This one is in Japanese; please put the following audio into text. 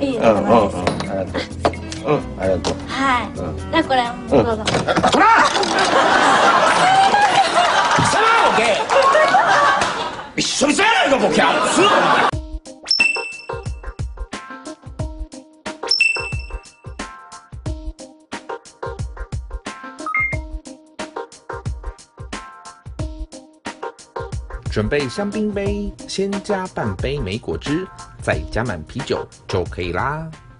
いいです。 ありがとう。 はい。じゃあこれどうぞ。 ほら。貴様ボケ。びっしょびしょやないかボケ。熱っ。 准备香槟杯，先加半杯莓果汁，再加满啤酒就可以啦。